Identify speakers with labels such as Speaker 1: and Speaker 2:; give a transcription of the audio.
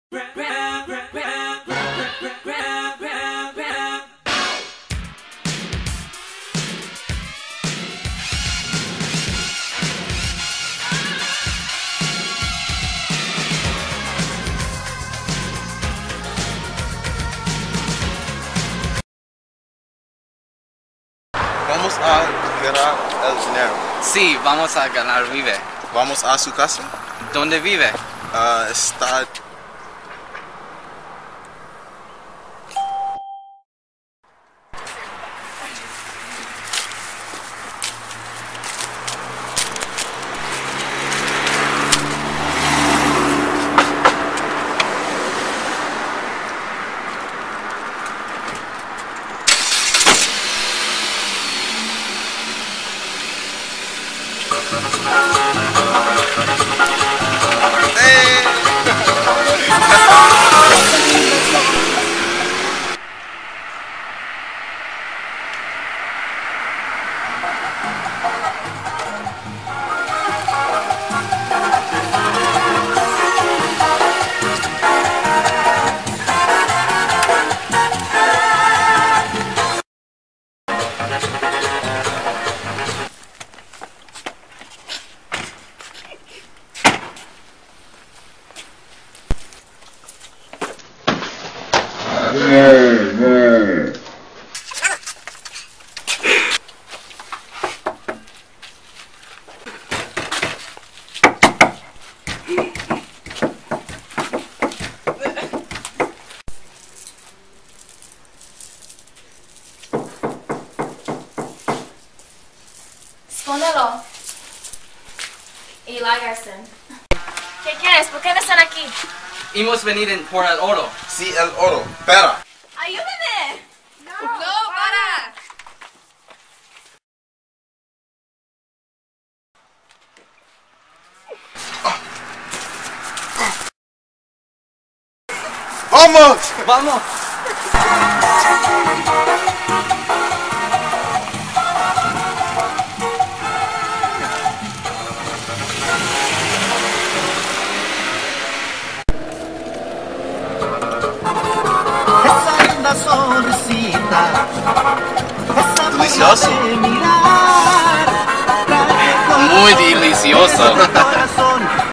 Speaker 1: Vamos a ganar el dinero.
Speaker 2: Sí, vamos a ganar vive.
Speaker 1: Vamos a su casa.
Speaker 2: ¿Dónde vive?
Speaker 1: Está...
Speaker 3: Escóndelo y lárgase. ¿Qué quieres? ¿Por qué no están aquí?
Speaker 2: Hemos venido por el oro.
Speaker 1: Sí, el oro. Espera.
Speaker 3: ¡Ayúdame! ¡No!
Speaker 4: para!
Speaker 1: ¡Vamos!
Speaker 2: ¡Vamos!
Speaker 1: Delicioso.
Speaker 2: Muy delicioso.